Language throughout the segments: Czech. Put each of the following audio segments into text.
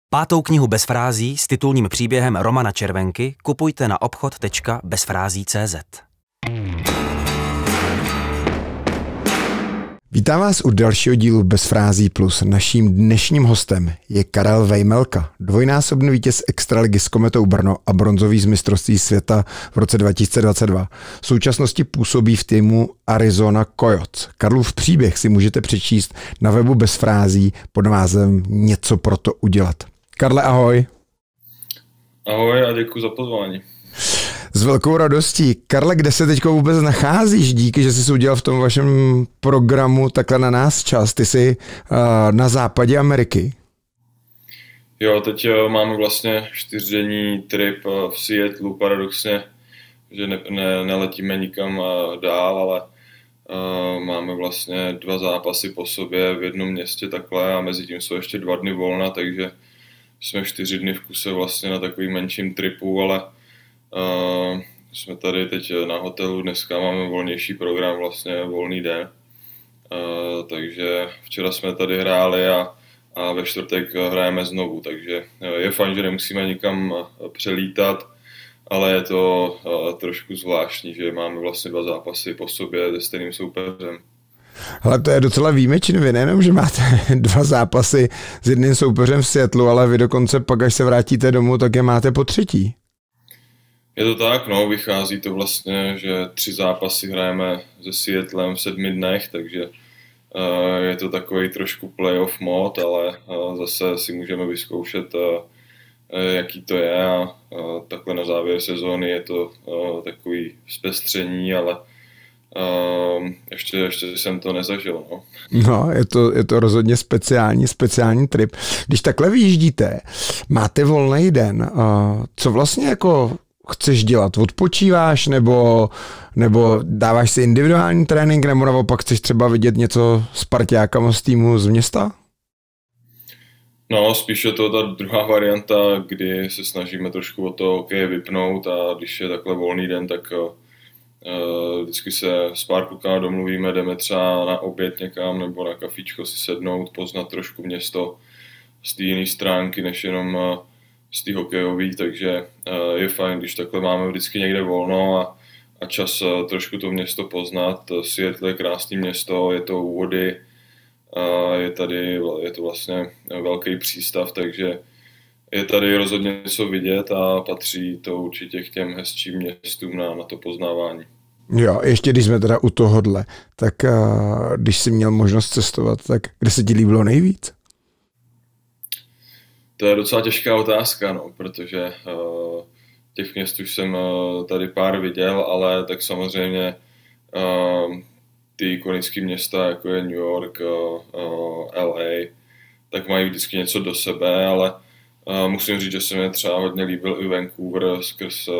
5. knihu Bez frází s titulním příběhem Romana Červenky kupujte na obchod.bezfrází.cz. Vítám vás u dalšího dílu Bez frází plus. Naším dnešním hostem je Karel Vejmelka, dvojnásobný vítěz extraligy s Kometou Brno a bronzový z mistrovství světa v roce 2022. V současnosti působí v týmu Arizona Coyotes. Karlův příběh si můžete přečíst na webu Bez frází pod názvem Něco pro to udělat. Karle, ahoj. Ahoj a děkuji za pozvání. S velkou radostí. Karle, kde se teď vůbec nacházíš? Díky, že jsi udělal v tom vašem programu takhle na nás čas. Ty jsi na západě Ameriky. Jo, teď máme vlastně 4denní trip v Seattlu, paradoxně, že neletíme nikam dál, ale máme vlastně 2 zápasy po sobě v jednom městě takhle a mezi tím jsou ještě 2 dny volna, takže jsme 4 dny v kuse vlastně na takovým menším tripu, ale jsme tady teď na hotelu, dneska máme volnější program, vlastně volný den, takže včera jsme tady hráli a ve čtvrtek hrajeme znovu, takže je fajn, že nemusíme nikam přelítat, ale je to trošku zvláštní, že máme vlastně 2 zápasy po sobě se stejným soupeřem. Ale to je docela výjimečný, vy nejenom, že máte 2 zápasy s jedným soupeřem v Seattlu, ale vy dokonce pak, až se vrátíte domů, tak je máte po 3. Je to tak, no, vychází to vlastně, že 3 zápasy hrajeme se Seattlem v 7 dnech, takže je to takový trošku playoff mod, ale zase si můžeme vyzkoušet, jaký to je a takhle na závěr sezóny je to takový zpestření, ale ještě jsem to nezažil. No, no je to rozhodně speciální trip. Když takhle vyjíždíte, máte volný den, co vlastně jako chceš dělat? Odpočíváš nebo dáváš si individuální trénink, nebo naopak chceš třeba vidět něco s parťákama z týmu z města? No, spíš je to ta druhá varianta, kdy se snažíme trošku o to hokej vypnout a když je takhle volný den, tak vždycky se s pár klukama domluvíme, jdeme třeba na oběd někam nebo na kafičko si sednout, poznat trošku město z té jiné stránky, než jenom z té hokejové, takže je fajn, když takhle máme vždycky někde volno a čas trošku to město poznat. Seattle je krásné město, je to u vody, je to vlastně velký přístav, takže je tady rozhodně něco vidět a patří to určitě k těm hezčím městům na to poznávání. Jo, ještě když jsme teda u tohodle, tak když jsi měl možnost cestovat, tak kde se ti líbilo nejvíc? To je docela těžká otázka, no, protože těch měst už jsem tady pár viděl, ale tak samozřejmě ty ikonické města, jako je New York, LA, tak mají vždycky něco do sebe, ale musím říct, že se mi třeba hodně líbil i Vancouver skrz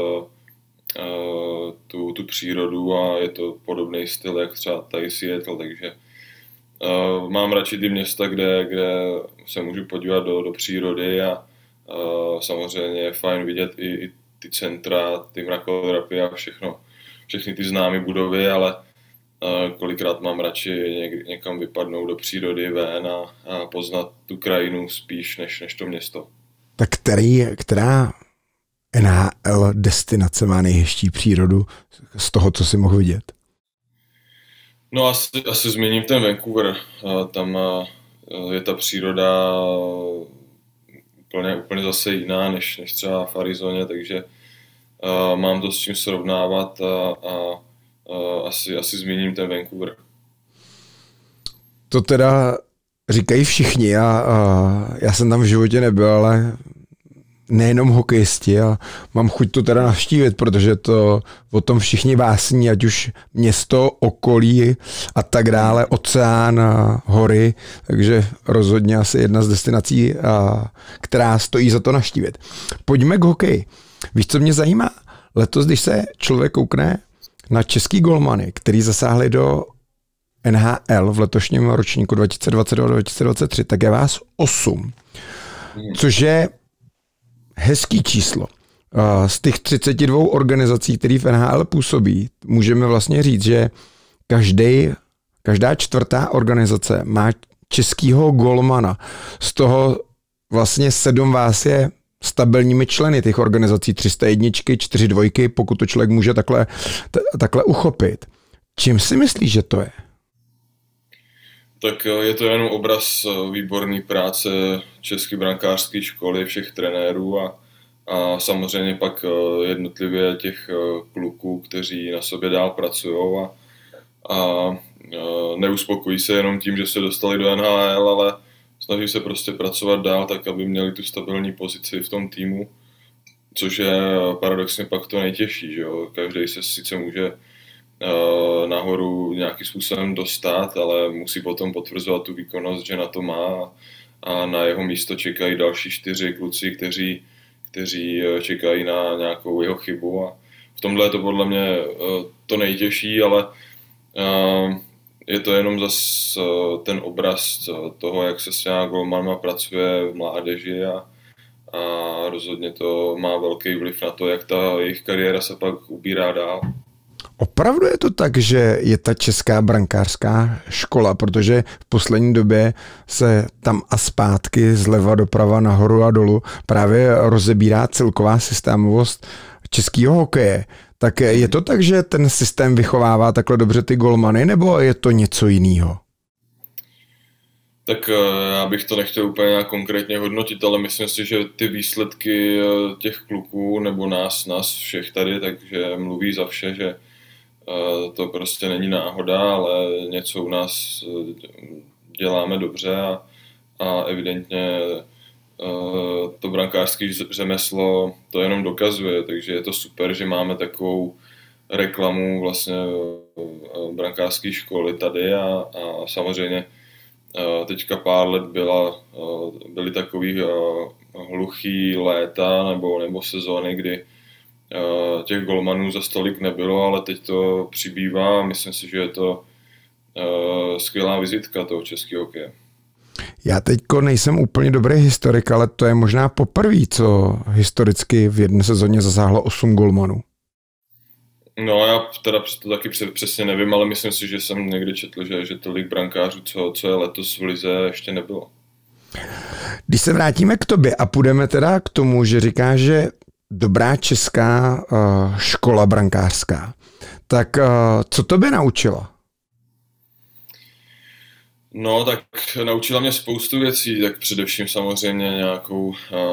tu přírodu a je to podobný styl, jak třeba tady Seattle, takže mám radši ty města, kde se můžu podívat do přírody a samozřejmě je fajn vidět i ty centra, ty mrakodrapy a všechny ty známé budovy, ale kolikrát mám radši někam vypadnout do přírody ven a poznat tu krajinu spíš než to město. Tak která NHL destinace má nejhezčí přírodu z toho, co jsi mohl vidět? No asi zmíním ten Vancouver. Tam je ta příroda úplně zase jiná než třeba v Arizoně, takže mám to s čím srovnávat a asi zmíním ten Vancouver. To teda říkají všichni a já jsem tam v životě nebyl, ale nejenom hokejisti a mám chuť to teda navštívit, protože to o tom všichni básní, ať už město, okolí a tak dále, oceán, hory, takže rozhodně asi jedna z destinací, která stojí za to navštívit. Pojďme k hokeji. Víš, co mě zajímá? Letos, když se člověk koukne na český golmany, který zasáhli do NHL v letošním ročníku 2022-2023, tak je vás 8, což je hezký číslo. Z těch 32 organizací, které v NHL působí, můžeme vlastně říct, že každá 4. organizace má českýho golmana. Z toho vlastně 7 vás je stabilními členy těch organizací, 301, 4 dvojky, pokud to člověk může takhle uchopit. Čím si myslíš, že to je? Tak je to jenom obraz výborné práce České brankářské školy, všech trenérů a samozřejmě pak jednotlivě těch kluků, kteří na sobě dál pracují a neuspokojí se jenom tím, že se dostali do NHL, ale snaží se prostě pracovat dál tak, aby měli tu stabilní pozici v tom týmu, což je paradoxně pak to nejtěžší, že jo? Každý se sice může nahoru nějakým způsobem dostat, ale musí potom potvrzovat tu výkonnost, že na to má a na jeho místo čekají další 4 kluci, kteří čekají na nějakou jeho chybu a v tomhle je to podle mě to nejtěžší, ale je to jenom zas ten obraz toho, jak se s těma golmanama pracuje v mládeži a rozhodně to má velký vliv na to, jak ta jejich kariéra se pak ubírá dál. Opravdu je to tak, že je ta česká brankářská škola, protože v poslední době se tam a zpátky zleva doprava nahoru a dolů právě rozebírá celková systémovost českého hokeje. Tak je to tak, že ten systém vychovává takhle dobře ty golmany, nebo je to něco jiného? Tak já bych to nechtěl úplně nějak konkrétně hodnotit, ale myslím si, že ty výsledky těch kluků nebo nás všech tady, takže mluví za vše, že to prostě není náhoda, ale něco u nás děláme dobře a evidentně to brankářské řemeslo to jenom dokazuje, takže je to super, že máme takovou reklamu vlastně brankářské školy tady a samozřejmě teďka pár let byly takový hluchý léta nebo sezóny, kdy těch golmanů za stolik nebylo, ale teď to přibývá a myslím si, že je to skvělá vizitka toho českého hokeje. Já teďko nejsem úplně dobrý historik, ale to je možná poprvé, co historicky v jedné sezóně zasáhlo 8 golmanů. No já teda to taky přesně nevím, ale myslím si, že jsem někdy četl, že tolik brankářů, co je letos v lize, ještě nebylo. Když se vrátíme k tobě a půjdeme teda k tomu, že říkáš, že dobrá česká škola brankářská, tak co tobě naučila? No, tak naučila mě spoustu věcí, tak především samozřejmě nějakou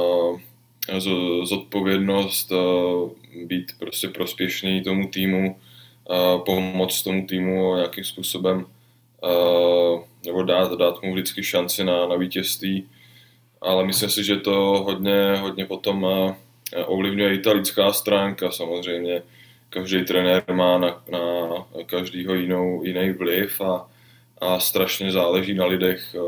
zodpovědnost, být prostě prospěšný tomu týmu, pomoct tomu týmu nějakým způsobem, nebo dát mu vždycky šanci na vítězství, ale myslím si, že to hodně potom ovlivňuje i ta lidská stránka, samozřejmě každý trenér má na každýho jiný vliv a strašně záleží na lidech.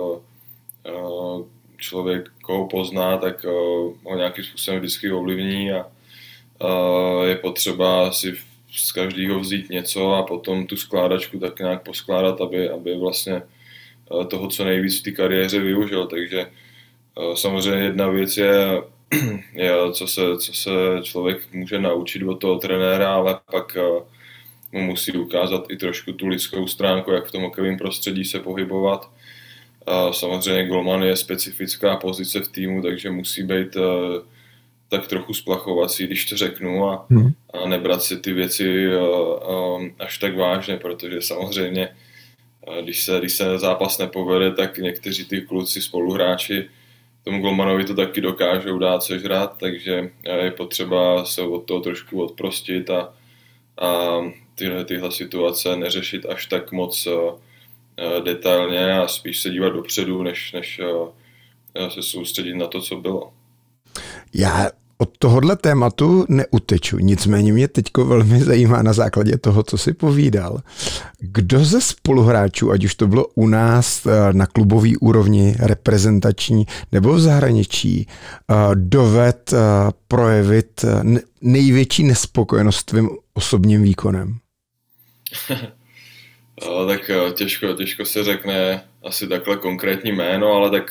Člověk, koho pozná, tak ho nějakým způsobem vždycky ovlivní a je potřeba si z každého vzít něco a potom tu skládačku tak nějak poskládat, aby vlastně toho co nejvíc v té kariéře využil. Takže samozřejmě jedna věc je co se člověk může naučit od toho trenéra, ale pak mu musí ukázat i trošku tu lidskou stránku, jak v tom hokejovém prostředí se pohybovat. Samozřejmě golman je specifická pozice v týmu, takže musí být tak trochu splachovací, když to řeknu, a nebrat si ty věci až tak vážně, protože samozřejmě, když se zápas nepovede, tak někteří ty kluci spoluhráči tomu golmanovi to taky dokážou dát sežrat, takže je potřeba se od toho trošku odprostit a tyhle situace neřešit až tak moc detailně a spíš se dívat dopředu, než se soustředit na to, co bylo. Já od tohohle tématu neuteču, nicméně mě teďko velmi zajímá na základě toho, co jsi povídal. Kdo ze spoluhráčů, ať už to bylo u nás na klubové úrovni, reprezentační nebo v zahraničí, doved projevit největší nespokojenost tvým osobním výkonem? Tak těžko se řekne asi takhle konkrétní jméno, ale tak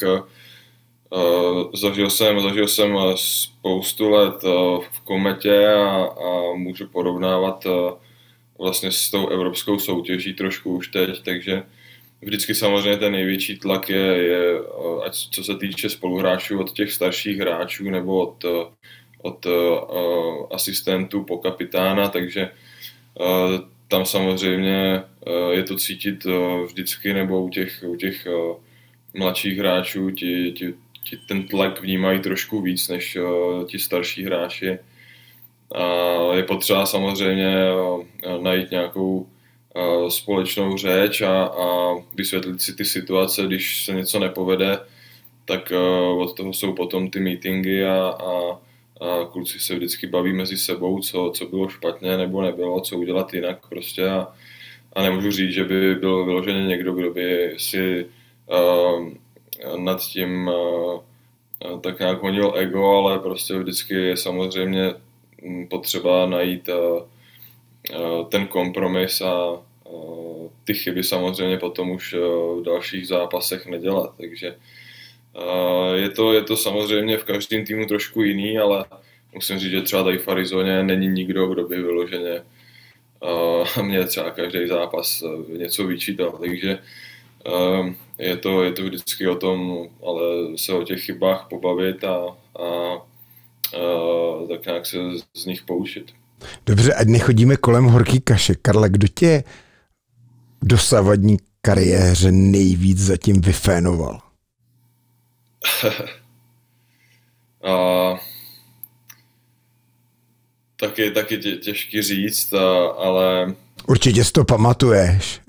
zažil jsem spoustu let v Kometě a můžu porovnávat vlastně s tou evropskou soutěží trošku už teď, takže vždycky samozřejmě ten největší tlak je ať co se týče spoluhráčů od těch starších hráčů nebo od asistentů po kapitána, takže tam samozřejmě je to cítit vždycky, nebo u těch mladších hráčů ti ten tlak vnímají trošku víc než ti starší hráči. A je potřeba samozřejmě najít nějakou společnou řeč a vysvětlit si ty situace, když se něco nepovede, tak od toho jsou potom ty meetingy a kluci se vždycky baví mezi sebou, co bylo špatně nebo nebylo, co udělat jinak prostě a nemůžu říct, že by byl vyloženě někdo, kdo by si nad tím tak nějak honil ego, ale prostě vždycky je samozřejmě potřeba najít ten kompromis a ty chyby samozřejmě potom už v dalších zápasech nedělat, takže je to samozřejmě v každém týmu trošku jiný, ale musím říct, že třeba tady v Arizoně není nikdo, kdo by vyloženě mě třeba každý zápas něco vyčítal, takže je to vždycky o tom, ale se o těch chybách pobavit a tak nějak se z nich poučit. Dobře, ať nechodíme kolem horký kaše. Karle, kdo tě v dosavadní kariéře nejvíc zatím vyfénoval? Taky těžký říct, ale... Určitě si to pamatuješ.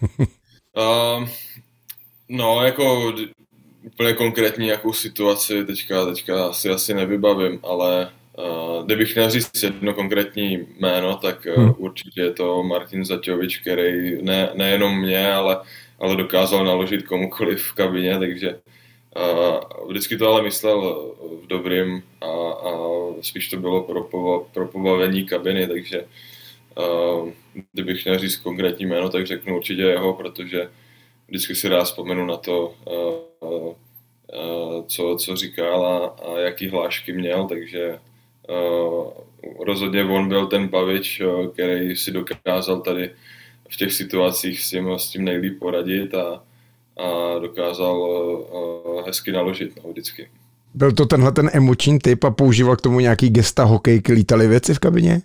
No, jako úplně konkrétní nějakou situaci teďka asi nevybavím, ale kdybych měl říct jedno konkrétní jméno, tak určitě je to Martin Zaťovič, který nejenom mě, ale dokázal naložit komukoliv v kabině, takže vždycky to ale myslel v dobrým a spíš to bylo pro pobavení kabiny, takže kdybych měl říct konkrétní jméno, tak řeknu určitě jeho, protože vždycky si rád vzpomenu na to, co říkal a jaký hlášky měl, takže rozhodně on byl ten bavič, který si dokázal tady v těch situacích s tím nejlíp poradit a dokázal hezky naložit vždycky. Byl to tenhle ten emoční typ a používal k tomu nějaký gesta hokejky, lítaly věci v kabině?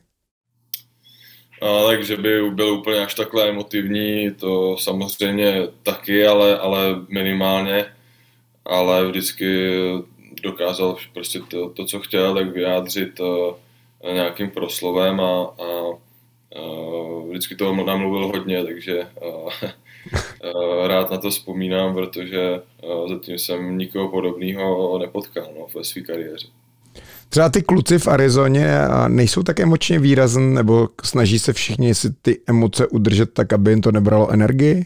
Takže by byl úplně až takhle emotivní, to samozřejmě taky, ale minimálně, ale vždycky dokázal prostě to co chtěl, tak vyjádřit nějakým proslovem a vždycky toho namluvil hodně, takže rád na to vzpomínám, protože zatím jsem nikoho podobného nepotkal ve své kariéře. Třeba ty kluci v Arizoně nejsou tak emočně výrazný, nebo snaží se všichni si ty emoce udržet tak, aby jim to nebralo energii?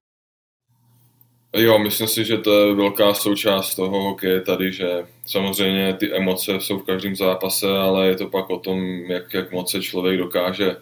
Jo, myslím si, že to je velká součást toho hokeje tady, že samozřejmě ty emoce jsou v každém zápase, ale je to pak o tom, jak moc se člověk dokáže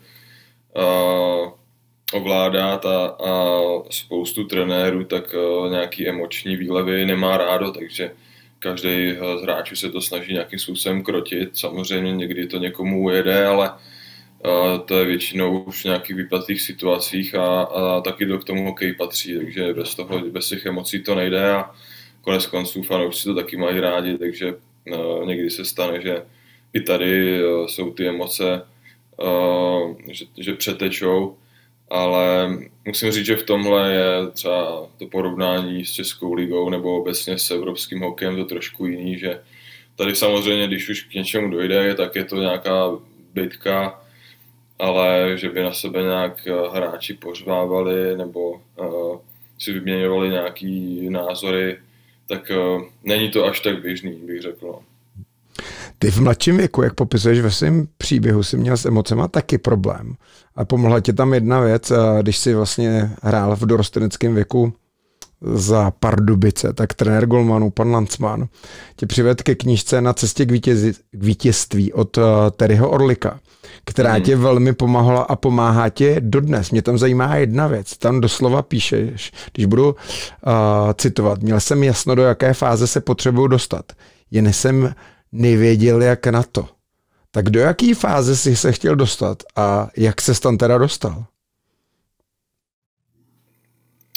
ovládat a spoustu trenérů tak nějaký emoční výlevy nemá rádo, takže každý z hráčů se to snaží nějakým způsobem krotit. Samozřejmě někdy to někomu ujede, ale to je většinou už v nějakých vypjatých situacích a taky k tomu hokej patří, takže bez těch emocí to nejde a konec konců fanoušci to taky mají rádi, takže někdy se stane, že i tady jsou ty emoce, že přetečou, ale musím říct, že v tomhle je třeba to porovnání s Českou ligou nebo obecně s evropským hokejem to trošku jiný, že tady samozřejmě, když už k něčemu dojde, tak je to nějaká bitka, ale že by na sebe nějak hráči pořvávali nebo si vyměňovali nějaký názory, tak není to až tak běžný, bych řekl. Ty v mladším věku, jak popisuješ ve svém příběhu, si měl s emocema taky problém. A pomohla ti tam jedna věc, když si vlastně hrál v dorosteneckém věku za Pardubice, tak trenér golmanů, pan Landsman, tě přivedl ke knížce Na cestě k vítězství od Terryho Orlika, která tě velmi pomáhala a pomáhá tě dodnes. Mě tam zajímá jedna věc. Tam doslova píšeš, když budu citovat, měl jsem jasno, do jaké fáze se potřebuju dostat. Jen jsem nevěděl, jak na to. Tak do jaké fáze jsi se chtěl dostat a jak ses tam teda dostal?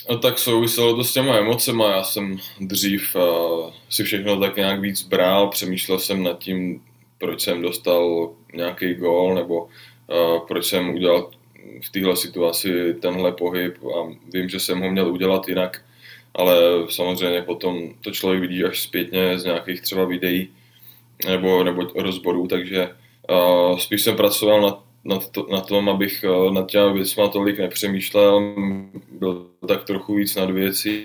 A tak souviselo to s těma emocema. Já jsem dřív si všechno tak nějak víc bral, přemýšlel jsem nad tím, proč jsem dostal nějaký gól, nebo proč jsem udělal v téhle situaci tenhle pohyb a vím, že jsem ho měl udělat jinak, ale samozřejmě potom to člověk vidí až zpětně z nějakých třeba videí nebo rozborů, takže spíš jsem pracoval na tom, abych nad těmi věcma tolik nepřemýšlel, byl tak trochu víc nad věcí.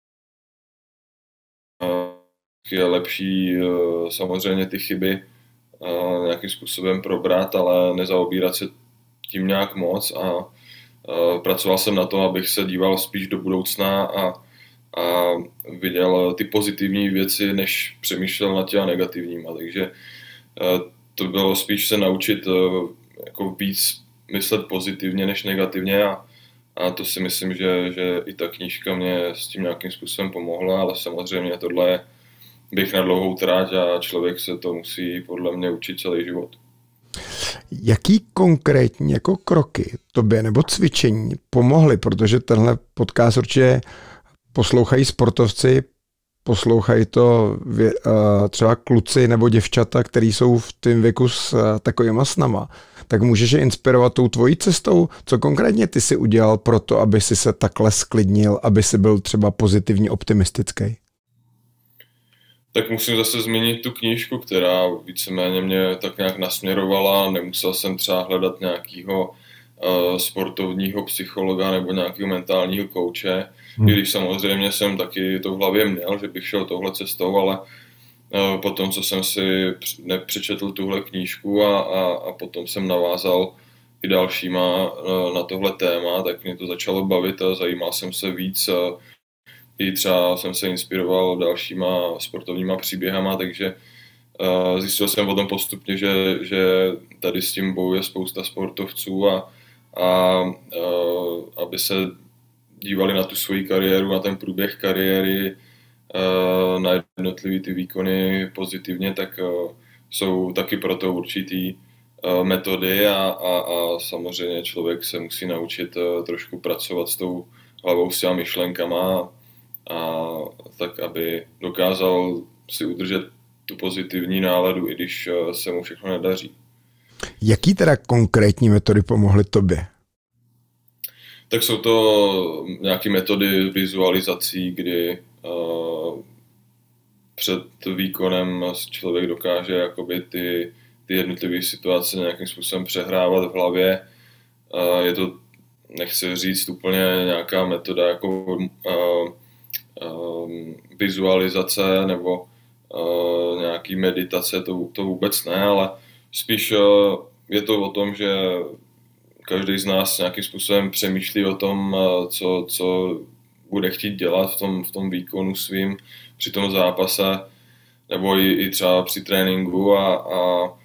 Je lepší samozřejmě ty chyby nějakým způsobem probrat, ale nezaobírat se tím nějak moc a pracoval jsem na tom, abych se díval spíš do budoucna a viděl ty pozitivní věci, než přemýšlel nad těma negativníma, takže to bylo spíš se naučit jako víc myslet pozitivně než negativně a to si myslím, že i ta knížka mě s tím nějakým způsobem pomohla, ale samozřejmě tohle je běh na dlouhou tráť a člověk se to musí podle mě učit celý život. Jaký konkrétní jako kroky tobě nebo cvičení pomohly, protože tenhle podcast určitě poslouchají sportovci, poslouchají to třeba kluci nebo děvčata, který jsou v tom věku s takovýma snama, tak můžeš je inspirovat tou tvojí cestou? Co konkrétně ty si udělal pro to, aby si se takhle sklidnil, aby si byl třeba pozitivně optimistický? Tak musím zase zmínit tu knížku, která víceméně mě tak nějak nasměrovala. Nemusel jsem třeba hledat nějakého sportovního psychologa nebo nějakého mentálního kouče, i když samozřejmě jsem taky to v hlavě měl, že bych šel touhle cestou, ale potom, co jsem si nepřečetl tuhle knížku a potom jsem navázal i dalšíma na tohle téma, tak mě to začalo bavit a zajímal jsem se víc. I třeba jsem se inspiroval dalšíma sportovníma příběhama, takže zjistil jsem potom postupně, že tady s tím bojuje spousta sportovců a aby se dívali na tu svoji kariéru, na ten průběh kariéry, na jednotlivý ty výkony pozitivně, tak jsou taky proto určitý metody a samozřejmě člověk se musí naučit trošku pracovat s tou hlavou, s těma myšlenkama a tak, aby dokázal si udržet tu pozitivní náladu, i když se mu všechno nedaří. Jaký teda konkrétní metody pomohly tobě? Tak jsou to nějaké metody vizualizací, kdy před výkonem člověk dokáže jakoby ty jednotlivé situace nějakým způsobem přehrávat v hlavě. Je to, nechci říct úplně nějaká metoda jako vizualizace nebo nějaký meditace, to vůbec ne, ale spíš je to o tom, že každý z nás nějakým způsobem přemýšlí o tom, co bude chtít dělat v tom výkonu svým při tom zápase nebo i třeba při tréninku a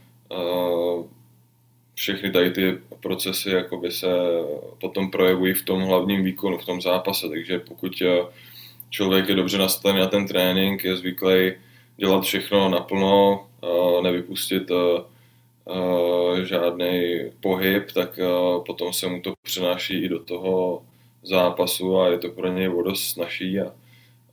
všechny tady ty procesy jakoby se potom projevují v tom hlavním výkonu, v tom zápase, takže pokud člověk je dobře nastavený na ten trénink, je zvyklý dělat všechno naplno, nevypustit žádný pohyb, tak potom se mu to přenáší i do toho zápasu a je to pro něj o dost snazší a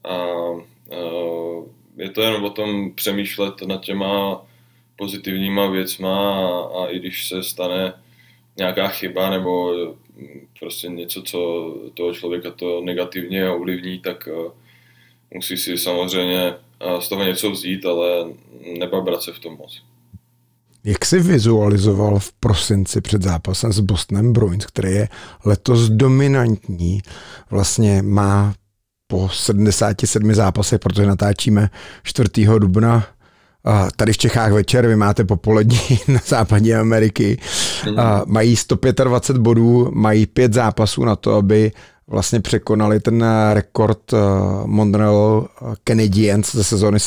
je to jen o tom přemýšlet nad těma pozitivníma věcma a i když se stane nějaká chyba nebo prostě něco, co toho člověka to negativně ovlivní, tak musí si samozřejmě z toho něco vzít, ale nebabrat se v tom moc. Jak jsi vizualizoval v prosinci před zápasem s Bostonem Bruins, který je letos dominantní, vlastně má po 77 zápasech, protože natáčíme 4. dubna, tady v Čechách večer, vy máte popolední na západě Ameriky, mají 125 bodů, mají 5 zápasů na to, aby vlastně překonali ten rekord Montreal Canadiens ze sezóny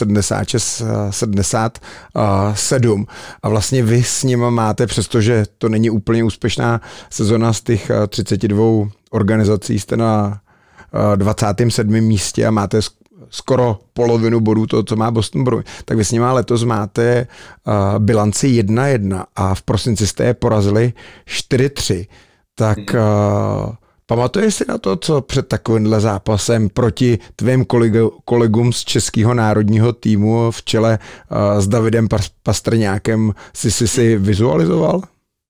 76-77 a vlastně vy s nima máte, přestože to není úplně úspěšná sezona z těch 32 organizací, jste na 27. místě a máte skoro polovinu bodů toho, co má Boston Bruins, tak vy s nima letos máte bilanci 1-1 a v prosinci jste je porazili 4-3. Tak Pamatuješ si na to, co před takovýmhle zápasem proti tvým kolegům z českého národního týmu v čele s Davidem Pastrňákem si vizualizoval?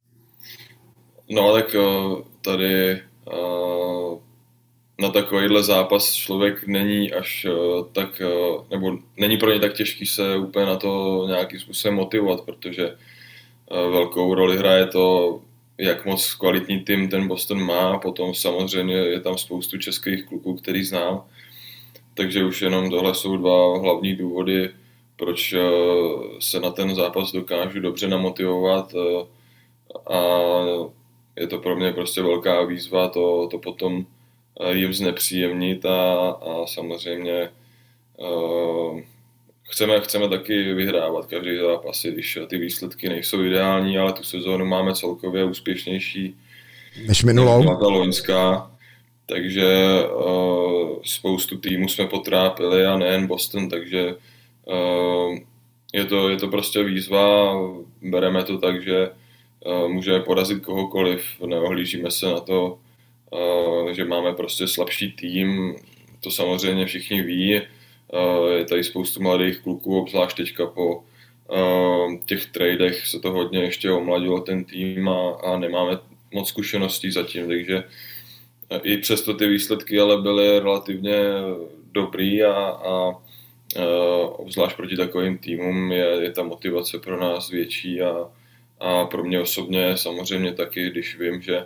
No tak tady na takovýhle zápas člověk není až tak, nebo není pro ně tak těžký se úplně na to nějakým způsobem motivovat, protože velkou roli hraje to, jak moc kvalitní tým ten Boston má, potom samozřejmě je tam spoustu českých kluků, který znám, takže už jenom tohle jsou dva hlavní důvody, proč se na ten zápas dokážu dobře namotivovat a je to pro mě prostě velká výzva to potom jim znepříjemnit a samozřejmě chceme taky vyhrávat každý zápas, když ty výsledky nejsou ideální, ale tu sezónu máme celkově úspěšnější než minulou. Ta loňská, takže spoustu týmů jsme potrápili a nejen Boston, takže je to prostě výzva, bereme to tak, že můžeme porazit kohokoliv, neohlížíme se na to, že máme prostě slabší tým, to samozřejmě všichni ví, je tady spoustu mladých kluků, obzvlášť teďka po těch tradech se to hodně ještě omladilo ten tým a nemáme moc zkušeností zatím, takže i přesto ty výsledky ale byly relativně dobrý a obzvlášť proti takovým týmům je ta motivace pro nás větší a pro mě osobně samozřejmě taky, když vím, že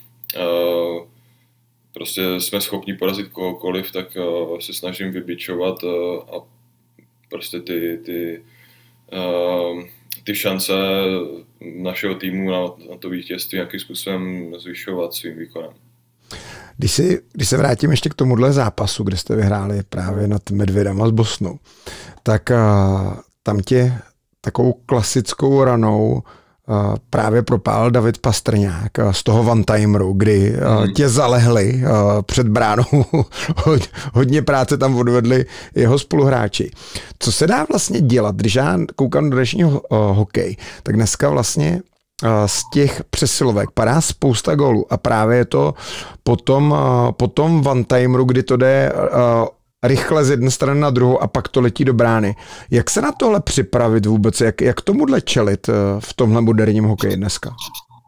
prostě jsme schopni porazit kohokoliv, tak se snažím vybičovat a prostě ty šance našeho týmu na to vítězství nějakým způsobem zvyšovat svým výkonem. Když se vrátím ještě k tomuhle zápasu, kde jste vyhráli právě nad Medvědama z Bostonu, tak tam tě takovou klasickou ranou právě propál David Pastrňák z toho one-timeru, kdy tě zalehli před bránou. Hodně práce tam odvedli jeho spoluhráči. Co se dá vlastně dělat, když já koukám do dnešního hokej, tak dneska vlastně z těch přesilovek padá spousta gólů a právě je to potom one-timeru, kdy to jde rychle z jedné strany na druhou a pak to letí do brány. Jak se na tohle připravit vůbec? Jak tomuhle čelit v tomhle moderním hokeji dneska?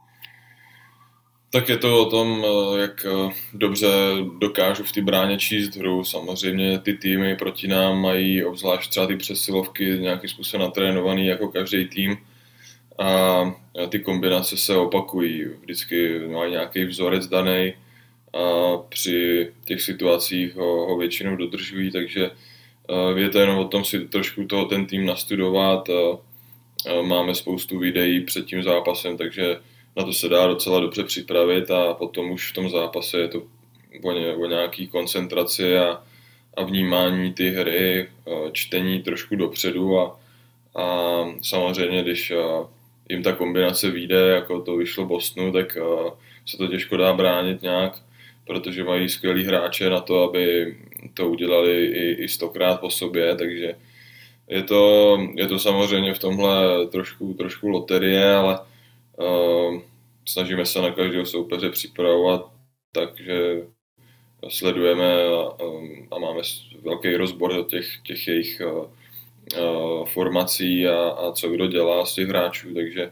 Tak je to o tom, jak dobře dokážu v té bráně číst hru. Samozřejmě ty týmy proti nám mají obzvlášť třeba ty přesilovky nějakým způsobem natrénovaný jako každý tým a ty kombinace se opakují. Vždycky mají nějaký vzorec daný a při těch situacích ho většinou dodržují, takže je to jenom o tom si trošku ten tým nastudovat. Máme spoustu videí před tím zápasem, takže na to se dá docela dobře připravit a potom už v tom zápase je to o nějaký koncentraci a vnímání ty hry, čtení trošku dopředu a samozřejmě, když jim ta kombinace vyjde, jako to vyšlo Bostonu, tak se to těžko dá bránit nějak, protože mají skvělý hráče na to, aby to udělali i 100krát po sobě, takže je to samozřejmě v tomhle trošku loterie, ale snažíme se na každého soupeře připravovat, takže sledujeme a máme velký rozbor do těch jejich formací a co kdo dělá z těch hráčů, takže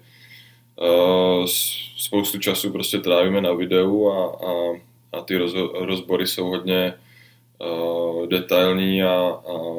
spoustu času prostě trávíme na videu a ty rozbory jsou hodně detailní a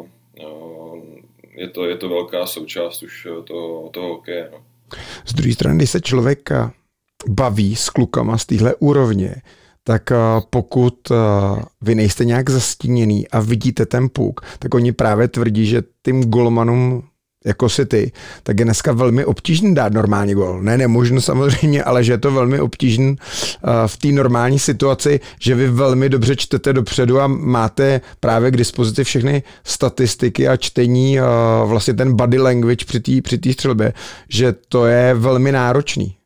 je to velká součást už toho hokeje. No. Z druhé strany, když se člověk baví s klukama z téhle úrovně, tak pokud vy nejste nějak zastíněný a vidíte ten puk, tak oni právě tvrdí, že tím golmanům jako si ty, tak je dneska velmi obtížný dát normální gol. Ne, nemožno samozřejmě, ale že je to velmi obtížný v té normální situaci, že vy velmi dobře čtete dopředu a máte právě k dispozici všechny statistiky a čtení vlastně ten body language při té střelbě, že to je velmi náročný.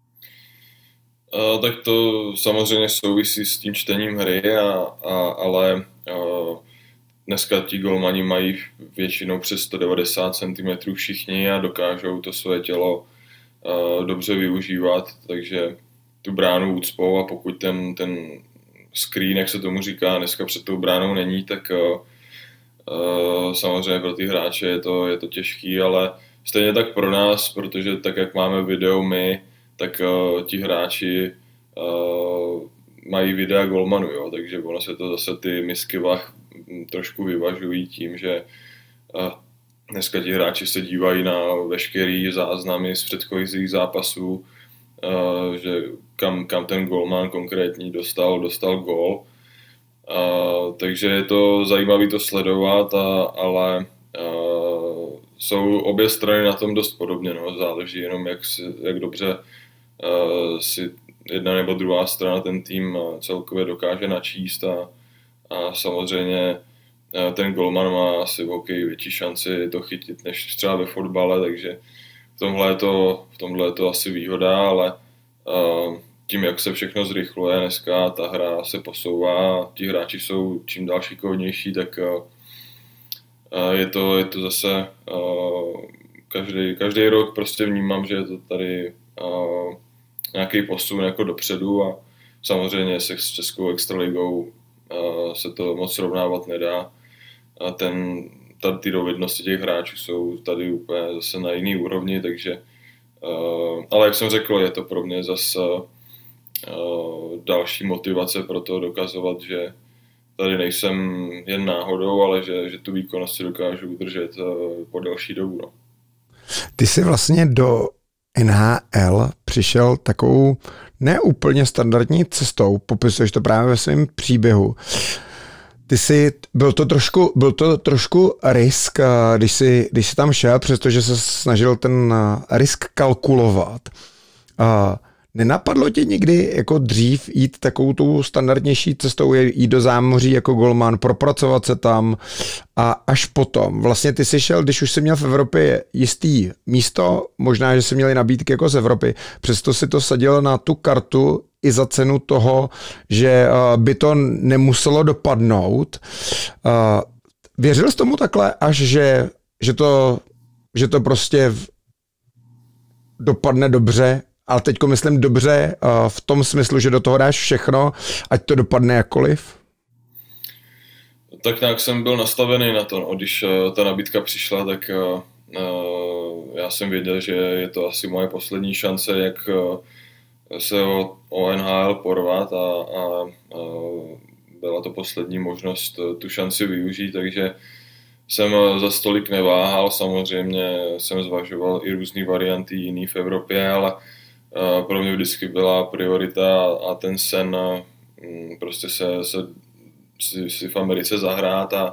Tak to samozřejmě souvisí s tím čtením hry, ale dneska ti golmani mají většinou přes 190 cm všichni a dokážou to své tělo dobře využívat, takže tu bránu ucpou a pokud ten screen, jak se tomu říká, dneska před tou bránou není, tak samozřejmě pro ty hráče je to těžký, ale stejně tak pro nás, protože tak, jak máme video my, tak ti hráči mají videa golmanů, jo, takže ono se to zase ty misky vah trošku vyvažují tím, že dneska ti hráči se dívají na veškerý záznamy z předchozích zápasů, že kam ten golman konkrétní dostal gól. Takže je to zajímavé to sledovat, ale jsou obě strany na tom dost podobně. No. Záleží jenom, jak dobře si jedna nebo druhá strana ten tým celkově dokáže načíst a samozřejmě ten golman má asi v hokeji větší šanci to chytit než třeba ve fotbale, takže v tomhle je to asi výhoda, ale tím, jak se všechno zrychluje dneska, ta hra se posouvá, ti hráči jsou čím dál šikovnější, tak je to zase každý rok prostě vnímám, že je to tady nějaký posun jako dopředu a samozřejmě se s Českou extraligou se to moc srovnávat nedá. A ty dovednosti těch hráčů jsou tady úplně zase na jiný úrovni, takže ale jak jsem řekl, je to pro mě zase další motivace pro to dokazovat, že tady nejsem jen náhodou, ale že tu výkonnost si dokážu udržet po delší dobu. No. Ty jsi vlastně do NHL přišel takovou neúplně standardní cestou, popisuješ to právě ve svém příběhu. Byl to trošku risk, když jsi tam šel, přestože se snažil ten risk kalkulovat. Nenapadlo tě někdy jako dřív jít takovou tu standardnější cestou, jít do zámoří jako golman, propracovat se tam a až potom. Vlastně ty jsi šel, když už jsi měl v Evropě jistý místo, možná, že jsi měli nabídky jako z Evropy, přesto si to sadil na tu kartu i za cenu toho, že by to nemuselo dopadnout. Věřil jsi tomu takhle, až že to prostě dopadne dobře, ale teďko myslím dobře v tom smyslu, že do toho dáš všechno, ať to dopadne jakkoliv? Tak nějak jsem byl nastavený na to. No. Když ta nabídka přišla, tak já jsem věděl, že je to asi moje poslední šance, jak se o NHL porvat a byla to poslední možnost tu šanci využít, takže jsem za stolik neváhal. Samozřejmě jsem zvažoval i různé varianty jiný v Evropě, ale pro mě vždycky byla priorita a ten sen prostě si v Americe zahrát a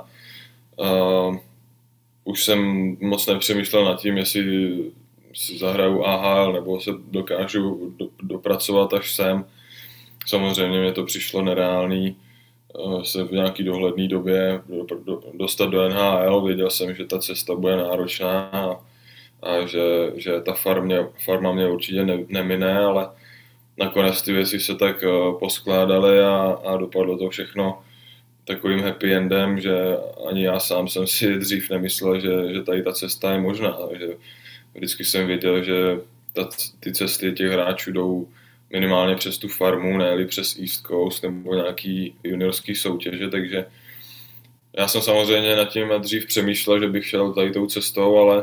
už jsem moc nepřemýšlel nad tím, jestli si zahraju AHL nebo se dokážu dopracovat až sem. Samozřejmě mě to přišlo nereálný se v nějaký dohledné době dostat do NHL. Věděl jsem, že ta cesta bude náročná a že ta farma mě určitě nemine, ale nakonec ty věci se tak poskládaly a dopadlo to všechno takovým happy endem, že ani já sám jsem si dřív nemyslel, že tady ta cesta je možná. Že vždycky jsem věděl, že ty cesty těch hráčů jdou minimálně přes tu farmu, ne-li přes East Coast nebo nějaký juniorský soutěže, takže já jsem samozřejmě nad tím dřív přemýšlel, že bych šel tady tou cestou, ale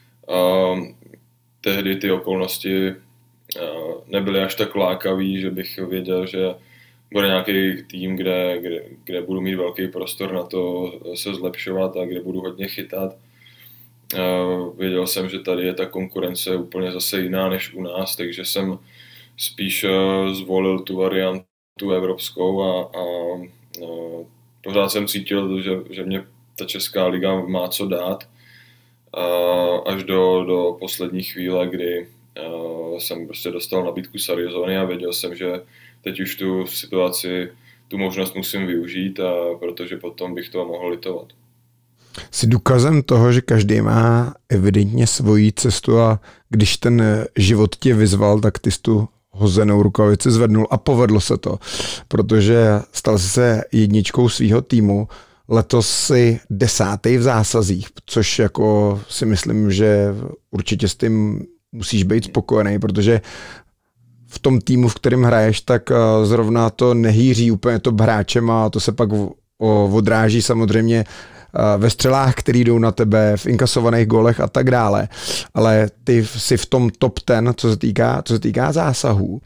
tehdy ty okolnosti nebyly až tak lákavý, že bych věděl, že bude nějaký tým, kde budu mít velký prostor na to se zlepšovat a kde budu hodně chytat. Věděl jsem, že tady je ta konkurence úplně zase jiná než u nás, takže jsem spíš zvolil tu variantu evropskou a pořád jsem cítil, že mě ta česká liga má co dát. Až do poslední chvíle, kdy jsem prostě dostal nabídku z Arizony a věděl jsem, že teď už tu situaci, tu možnost musím využít, protože potom bych to mohl litovat. Jsi důkazem toho, že každý má evidentně svoji cestu a když ten život tě vyzval, tak ty jsi tu hozenou rukavici zvednul a povedlo se to, protože stal jsi se jedničkou svýho týmu. Letos si 10. v zásazích, což jako si myslím, že určitě s tím musíš být spokojený, protože v tom týmu, v kterém hraješ, tak zrovna to nehýří úplně top hráčem a to se pak odráží samozřejmě ve střelách, který jdou na tebe, v inkasovaných gólech a tak dále. Ale ty jsi v tom top 10, co se týká zásahů.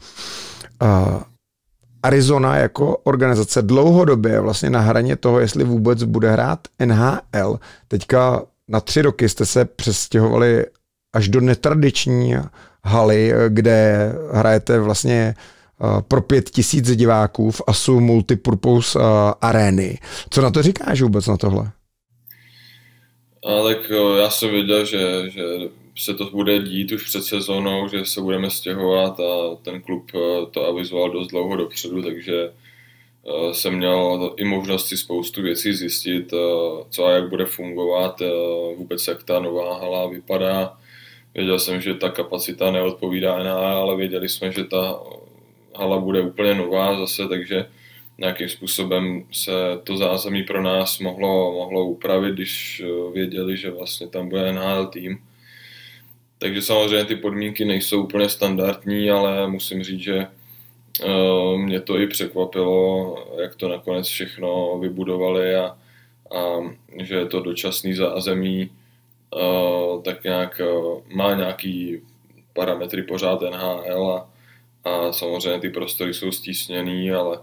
Arizona jako organizace dlouhodobě vlastně na hraně toho, jestli vůbec bude hrát NHL. Teďka na 3 roky jste se přestěhovali až do netradiční haly, kde hrajete vlastně pro 5000 diváků v ASU Multipurpose Areny. Co na to říkáš vůbec na tohle? Tak já jsem věděl, že se to bude dít už před sezónou, že se budeme stěhovat a ten klub to avizoval dost dlouho dopředu, takže jsem měl i možnost si spoustu věcí zjistit, co a jak bude fungovat, vůbec jak ta nová hala vypadá. Věděl jsem, že ta kapacita neodpovídá NHL, ale věděli jsme, že ta hala bude úplně nová zase, takže nějakým způsobem se to zázemí pro nás mohlo upravit, když věděli, že vlastně tam bude NHL tým. Takže samozřejmě ty podmínky nejsou úplně standardní, ale musím říct, že mě to i překvapilo, jak to nakonec všechno vybudovali a že je to dočasný zázemí, tak nějak má nějaký parametry pořád NHL a samozřejmě ty prostory jsou stísněný, ale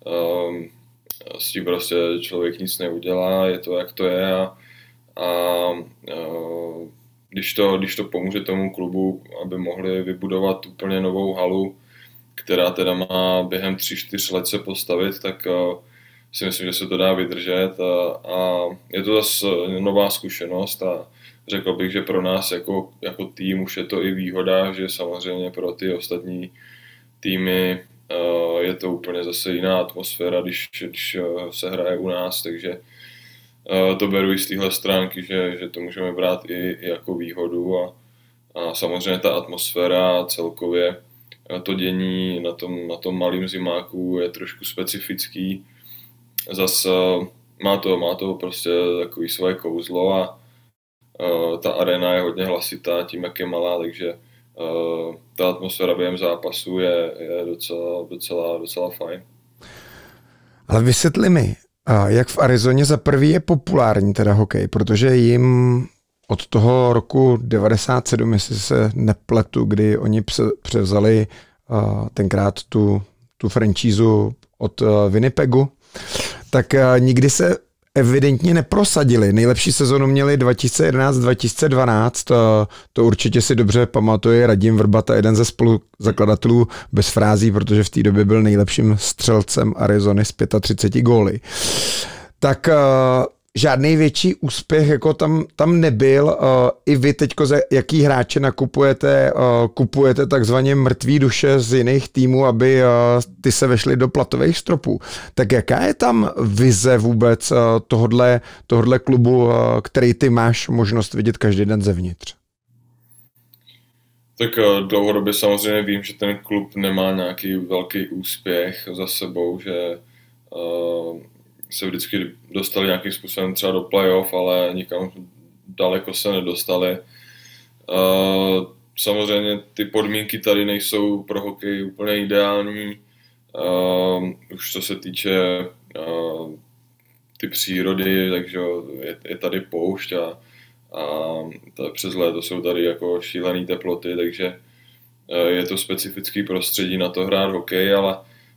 s tím prostě člověk nic neudělá, je to jak to je a když to pomůže tomu klubu, aby mohli vybudovat úplně novou halu, která teda má během 3-4 let se postavit, tak si myslím, že se to dá vydržet a je to zase nová zkušenost a řekl bych, že pro nás jako tým už je to i výhoda, že samozřejmě pro ty ostatní týmy je to úplně zase jiná atmosféra, když se hraje u nás, takže to beru i z téhle stránky, že to můžeme brát i jako výhodu a samozřejmě ta atmosféra celkově to dění na tom malém zimáku je trošku specifický. Zase má to prostě takový svoje kouzlo a ta arena je hodně hlasitá tím, jak je malá, takže ta atmosféra během zápasu je docela fajn. Ale vysvětli mi, jak v Arizoně za prvý je populární teda hokej, protože jim od toho roku 97, jestli se nepletu, kdy oni převzali tenkrát tu franšízu od Winnipegu, tak nikdy se evidentně neprosadili. Nejlepší sezonu měli 2011-2012, to určitě si dobře pamatuje Radim Vrbata, jeden ze spoluzakladatelů bez frází, protože v té době byl nejlepším střelcem Arizony s 35 góly. Tak žádný větší úspěch jako tam nebyl. I vy teďko za jaký hráče kupujete takzvaně mrtvý duše z jiných týmů, aby ty se vešly do platových stropů. Tak jaká je tam vize vůbec tohodle klubu, který ty máš možnost vidět každý den zevnitř? Tak dlouhodobě samozřejmě vím, že ten klub nemá nějaký velký úspěch za sebou, že se vždycky dostali nějakým způsobem třeba do playoff, ale nikam daleko se nedostali. Samozřejmě ty podmínky tady nejsou pro hokej úplně ideální. Už co se týče ty přírody, takže je tady poušť a přes léto jsou tady jako šílené teploty, takže je to specifický prostředí na to hrát hokej, ale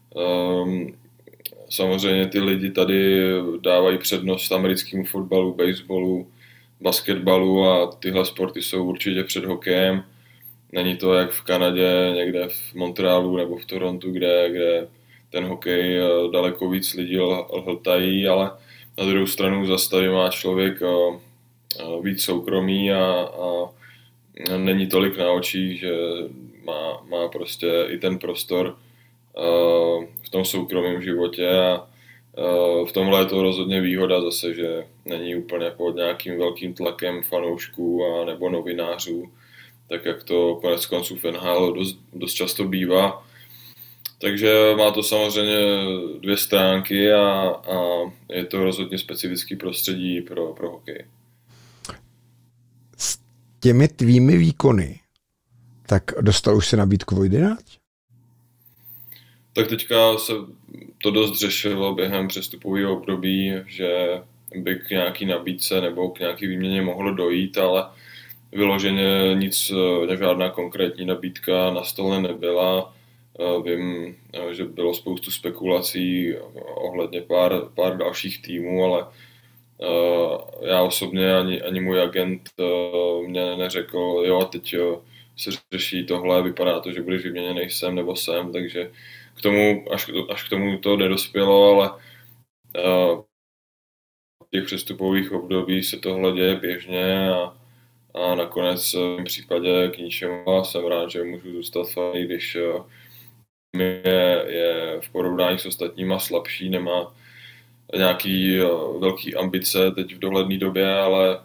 samozřejmě ty lidi tady dávají přednost americkému fotbalu, baseballu, basketbalu a tyhle sporty jsou určitě před hokejem. Není to jak v Kanadě, někde v Montrealu nebo v Torontu, kde ten hokej daleko víc lidí hltají, ale na druhou stranu zase tady má člověk víc soukromí a není tolik na očích, že má prostě i ten prostor v tom soukromém životě a v tomhle je to rozhodně výhoda zase, že není úplně pod nějakým velkým tlakem fanoušků a nebo novinářů, tak jak to konec konců v NHL dost často bývá. Takže má to samozřejmě dvě stránky a je to rozhodně specifický prostředí pro hokej. S těmi tvými výkony, tak dostal už se nabídku Vojdynáč? Tak teďka se to dost řešilo během přestupového období, že by k nějaký nabídce nebo k nějaký výměně mohlo dojít, ale vyloženě nic, žádná konkrétní nabídka na stole nebyla. Vím, že bylo spoustu spekulací ohledně pár dalších týmů, ale já osobně ani můj agent mě neřekl, jo, teď se řeší tohle, vypadá to, že budeš vyměněný sem nebo sem, takže až k tomu to nedospělo, ale v těch přestupových období se tohle děje běžně a nakonec v mém případě k ničemu a jsem rád, že můžu zůstat fajn, když je v porovnání s ostatníma slabší, nemá nějaký velký ambice teď v dohledné době, ale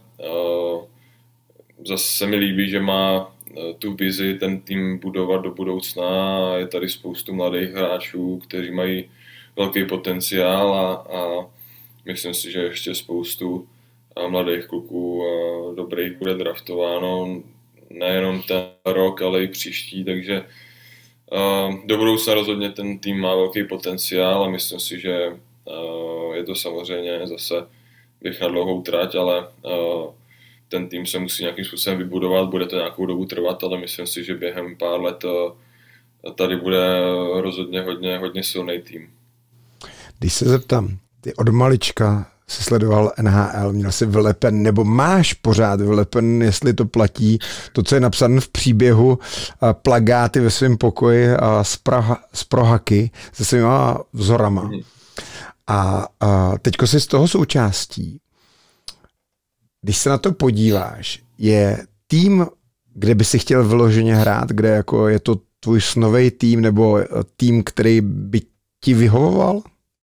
zase se mi líbí, že má tu vizi ten tým budovat do budoucna a je tady spoustu mladých hráčů, kteří mají velký potenciál a myslím si, že ještě spoustu mladých kluků dobrých bude draftováno nejenom ten rok, ale i příští, takže do budoucna rozhodně ten tým má velký potenciál a myslím si, že je to samozřejmě zase bych na dlouhou trať, ale ten tým se musí nějakým způsobem vybudovat, bude to nějakou dobu trvat, ale myslím si, že během pár let tady bude rozhodně hodně silný tým. Když se zeptám, ty od malička jsi sledoval NHL, měl jsi vylepen, nebo máš pořád vylepen, jestli to platí, to, co je napsané v příběhu, plagáty ve svém pokoji z Prohaky se svýma vzorama. A teďko jsi z toho součástí. Když se na to podíváš, je tým, kde by si chtěl vyloženě hrát, kde jako je to tvůj snový tým, nebo tým, který by ti vyhovoval?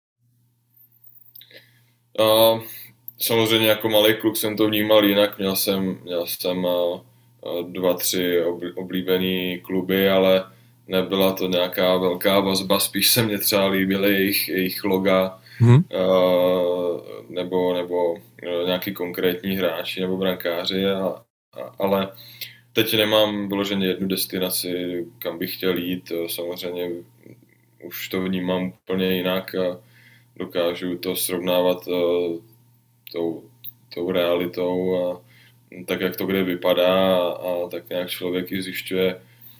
Samozřejmě jako malý kluk jsem to vnímal jinak, měl jsem 2-3 oblíbený kluby, ale nebyla to nějaká velká vazba, spíš se mě třeba líbily jejich loga, nebo nějaký konkrétní hráči nebo brankáři, ale teď nemám vyloženě jednu destinaci, kam bych chtěl jít, samozřejmě už to vnímám úplně jinak a dokážu to srovnávat tou realitou a tak, jak to kde vypadá a tak nějak člověk i zjišťuje,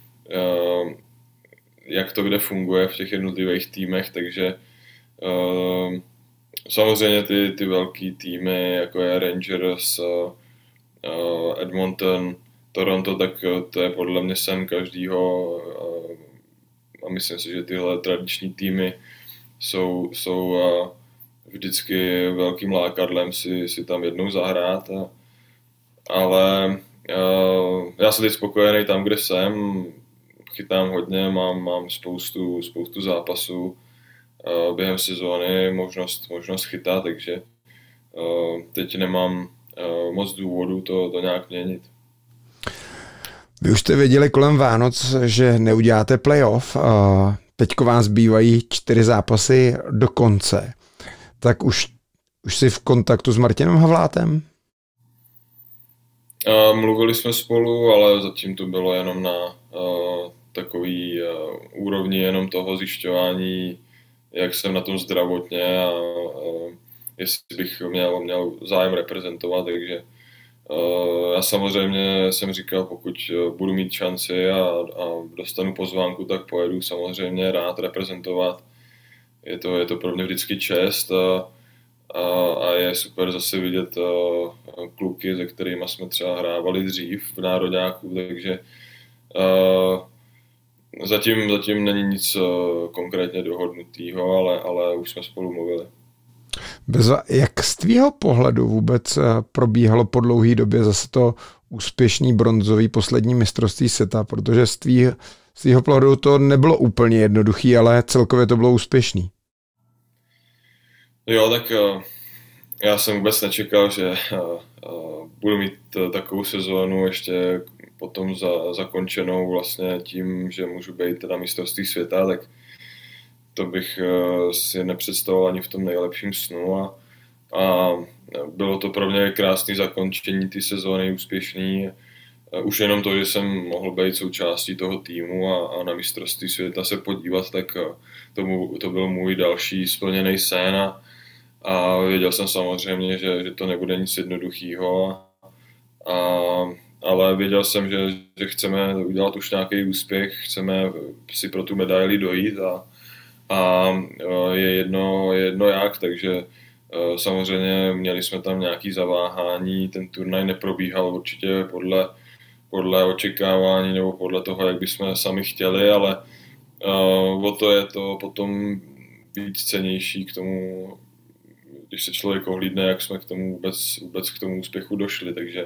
jak to kde funguje v těch jednotlivých týmech, takže samozřejmě ty velký týmy, jako je Rangers, Edmonton, Toronto, tak to je podle mě sen každýho a myslím si, že tyhle tradiční týmy jsou vždycky velkým lákadlem si tam jednou zahrát, ale já jsem teď spokojený tam, kde jsem, chytám hodně, mám spoustu zápasů během sezóny, možnost chytat, takže teď nemám moc důvodů to nějak měnit. Vy už jste věděli kolem Vánoc, že neuděláte playoff, teďko vás zbývají 4 zápasy do konce. Tak už jsi v kontaktu s Martinem Havlátem? Mluvili jsme spolu, ale zatím to bylo jenom na takový úrovni jenom toho zjišťování, jak jsem na tom zdravotně a jestli bych měl zájem reprezentovat, takže já samozřejmě jsem říkal, pokud budu mít šanci a dostanu pozvánku, tak pojedu samozřejmě rád reprezentovat. Je to pro mě vždycky čest a je super zase vidět kluky, se kterými jsme třeba hrávali dřív v nároďáku, takže zatím není nic konkrétně dohodnutého, ale už jsme spolu mluvili. Jak z tvýho pohledu vůbec probíhalo po dlouhé době zase to úspěšný bronzový poslední mistrovství světa, protože z tvýho pohledu to nebylo úplně jednoduchý, ale celkově to bylo úspěšný. Jo, tak já jsem vůbec nečekal, že budu mít takovou sezónu ještě potom zakončenou vlastně tím, že můžu být na mistrovství světa, tak to bych si nepředstavoval ani v tom nejlepším snu a bylo to pro mě krásné zakončení té sezóny, úspěšný. už jenom to, že jsem mohl být součástí toho týmu a na mistrovství světa se podívat, tak to byl můj další splněný sen a věděl jsem samozřejmě, že to nebude nic jednoduchého, ale věděl jsem, že chceme udělat už nějaký úspěch, chceme si pro tu medaili dojít a je jedno jak, takže samozřejmě měli jsme tam nějaké zaváhání, ten turnaj neprobíhal určitě podle očekávání nebo podle toho, jak bychom sami chtěli, ale o to je to potom víc cennější k tomu, když se člověk ohlídne, jak jsme k tomu vůbec k tomu úspěchu došli, takže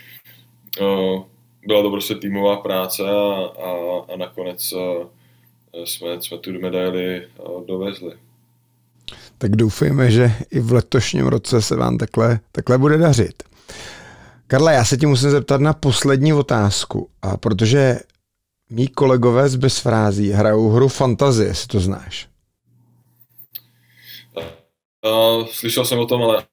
byla to prostě týmová práce a nakonec jsme tu medaili dovezli. Tak doufejme, že i v letošním roce se vám takhle bude dařit. Karle, já se ti musím zeptat na poslední otázku, a protože mí kolegové z Bez frází hrajou hru Fantazie, jestli to znáš. Slyšel jsem o tom, ale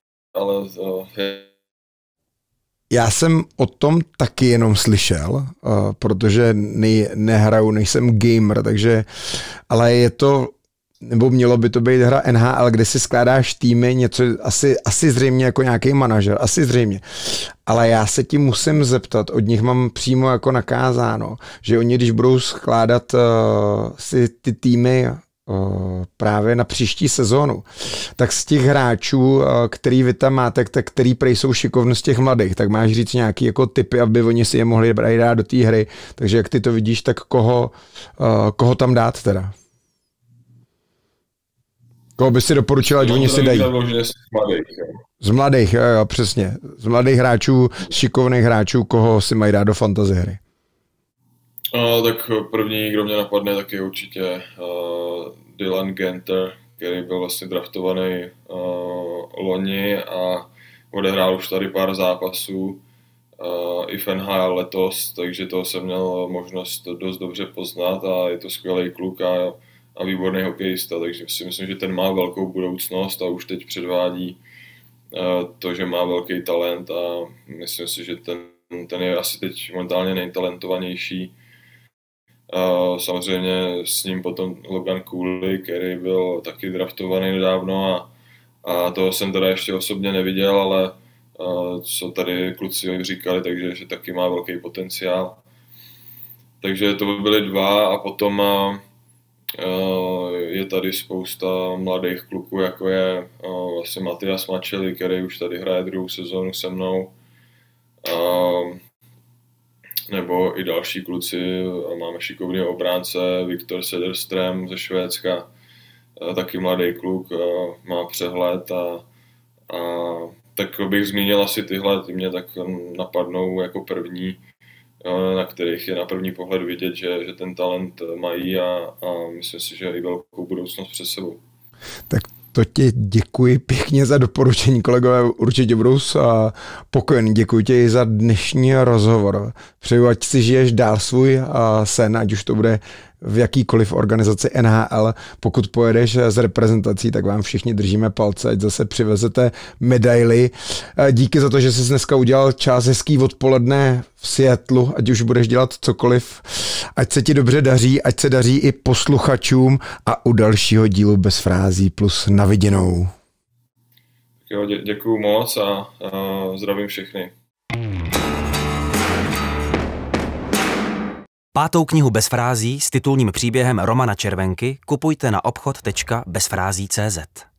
já jsem o tom taky jenom slyšel, protože nehraju, nejsem gamer, takže, ale je to, nebo mělo by to být hra NHL, kde si skládáš týmy, něco asi zřejmě jako nějaký manažer, asi zřejmě. Ale já se ti musím zeptat, od nich mám přímo jako nakázáno, že oni, když budou skládat si ty týmy právě na příští sezónu, tak z těch hráčů, který vy tam máte, tak který prej jsou šikovní z těch mladých, tak máš říct nějaký jako tipy, aby oni si je mohli dát do té hry. Takže jak ty to vidíš, tak koho tam dát teda? Koho by si doporučila, že oni si dají? Z mladých, jo, přesně. Z mladých hráčů, z šikovných hráčů, koho si mají dát do fantasy hry? Tak první, kdo mě napadne, tak je určitě Dylan Genter, který byl vlastně draftovaný loni a odehrál už tady pár zápasů i v NHL letos, takže toho jsem měl možnost dost dobře poznat a je to skvělý kluk a výborný hokejista, takže si myslím, že ten má velkou budoucnost a už teď předvádí to, že má velký talent a myslím si, že ten je asi teď momentálně nejtalentovanější. Samozřejmě s ním potom Logan Cooley, který byl taky draftovaný nedávno a toho jsem teda ještě osobně neviděl, ale co tady kluci říkali, takže že taky má velký potenciál. Takže to by byly dva a potom je tady spousta mladých kluků, jako je vlastně Matias Maccelli, který už tady hraje druhou sezónu se mnou. Nebo i další kluci, máme šikovného obránce, Viktor Söderström ze Švédska, taky mladý kluk, má přehled a tak bych zmínil asi tyhle, ty mě tak napadnou jako první, na kterých je na první pohled vidět, že ten talent mají a myslím si, že i velkou budoucnost před sebou. Tak to ti děkuji pěkně za doporučení, kolegové, určitě budou spokojení. Děkuji ti i za dnešní rozhovor. Přeju, ať si žiješ dál svůj sen, ať už to bude v jakýkoliv organizaci NHL. Pokud pojedeš z reprezentací, tak vám všichni držíme palce, ať zase přivezete medaily. Díky za to, že jsi dneska udělal čas, hezký odpoledne v Seattlu, ať už budeš dělat cokoliv. Ať se ti dobře daří, ať se daří i posluchačům a u dalšího dílu Bez frází plus na viděnou. Jo, děkuju moc a zdravím všechny. 5. knihu Bez frází s titulním příběhem Romana Červenky kupujte na obchod.bezfrází.cz.